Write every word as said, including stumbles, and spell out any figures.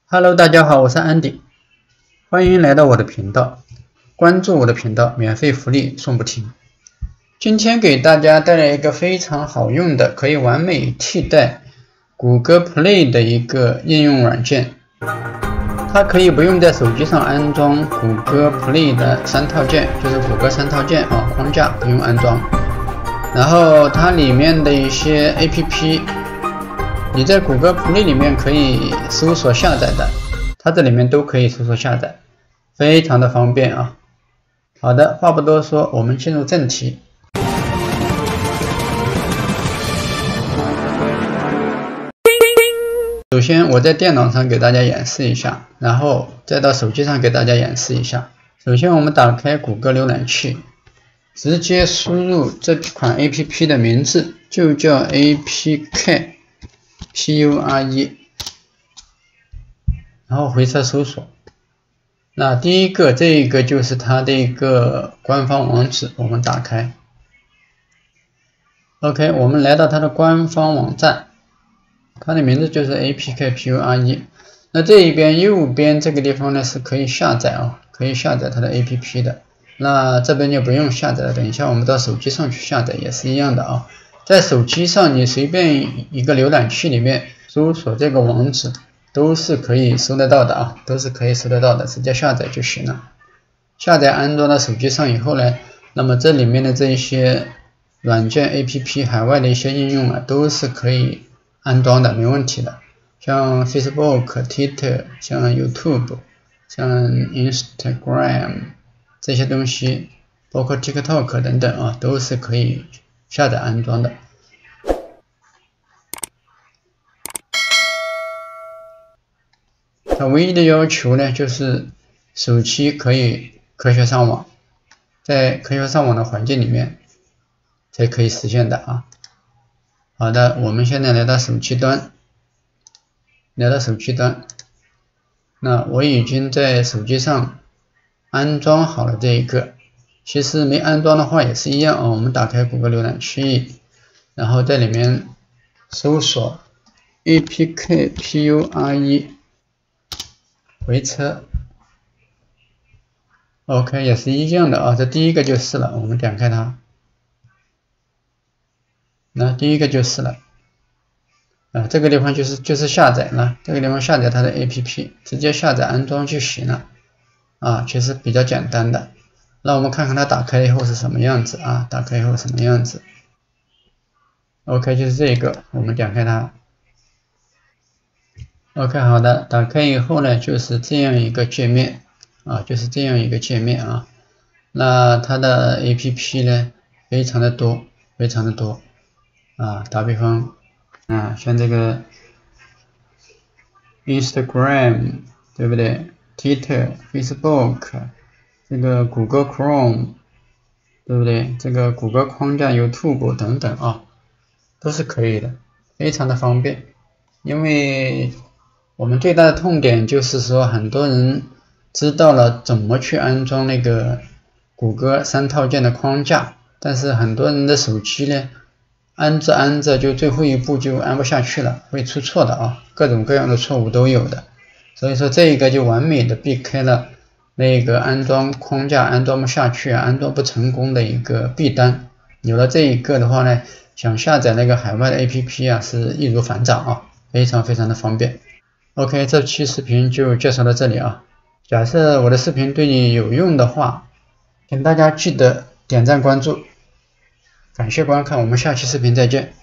Hello， 大家好，我是安迪，欢迎来到我的频道，关注我的频道，免费福利送不停。今天给大家带来一个非常好用的，可以完美替代谷歌 Play 的一个应用软件。它可以不用在手机上安装谷歌 Play 的三套件，就是谷歌三套件啊，框架不用安装。然后它里面的一些 A P P。你在谷歌 Play 里面可以搜索下载的，它这里面都可以搜索下载，非常的方便啊。好的，话不多说，我们进入正题。首先我在电脑上给大家演示一下，然后再到手机上给大家演示一下。首先我们打开谷歌浏览器，直接输入这款 A P P 的名字，就叫 A P K P U R E， 然后回车搜索。那第一个，这一个就是它的一个官方网址，我们打开。OK， 我们来到它的官方网站，它的名字就是 A P K P U R E。那这一边右边这个地方呢是可以下载啊，可以下载它的 A P P 的。那这边就不用下载了，等一下我们到手机上去下载也是一样的啊。在手机上，你随便一个浏览器里面搜索这个网址，都是可以搜得到的啊，都是可以搜得到的，直接下载就行了。下载安装到手机上以后呢，那么这里面的这一些软件 A P P 海外的一些应用啊，都是可以安装的，没问题的。像 Facebook、Twitter、像 YouTube、像 Instagram 这些东西，包括 TikTok 等等啊，都是可以下载安装的。它唯一的要求呢，就是手机可以科学上网，在科学上网的环境里面才可以实现的啊。好的，我们现在来到手机端，来到手机端，那我已经在手机上安装好了这一个。其实没安装的话也是一样啊，我们打开谷歌浏览器，然后在里面搜索 A P K P U R E， 回车 OK 也是一样的啊，这第一个就是了，我们点开它，那第一个就是了啊，这个地方就是就是下载了，这个地方下载它的 A P P， 直接下载安装就行了啊，其实比较简单的。那我们看看它打开以后是什么样子啊？打开以后什么样子 ？OK， 就是这个，我们点开它。OK， 好的，打开以后呢，就是这样一个界面啊，就是这样一个界面啊。那它的 A P P 呢，非常的多，非常的多啊。打比方啊，像这个 Instagram， 对不对 ？Twitter、Facebook。这个谷歌 Chrome， 对不对？这个谷歌框架 YouTube 等等啊，都是可以的，非常的方便。因为我们最大的痛点就是说，很多人知道了怎么去安装那个谷歌三套件的框架，但是很多人的手机呢，安着安着就最后一步就安不下去了，会出错的啊，各种各样的错误都有的。所以说这一个就完美的避开了那个安装框架安装不下去啊，安装不成功的一个弊端。有了这一个的话呢，想下载那个海外的 A P P 啊，是易如反掌啊，非常非常的方便。OK， 这期视频就介绍到这里啊。假设我的视频对你有用的话，请大家记得点赞关注，感谢观看，我们下期视频再见。